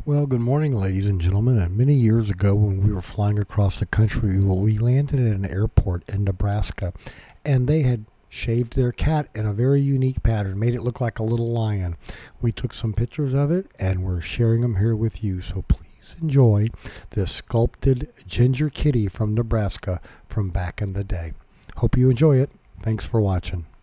Well, good morning, ladies and gentlemen. And many years ago, when we were flying across the country, we landed at an airport in Nebraska, and they had shaved their cat in a very unique pattern, made it look like a little lion. We took some pictures of it, and we're sharing them here with you. So please enjoy this sculpted ginger kitty from Nebraska from back in the day. Hope you enjoy it. Thanks for watching.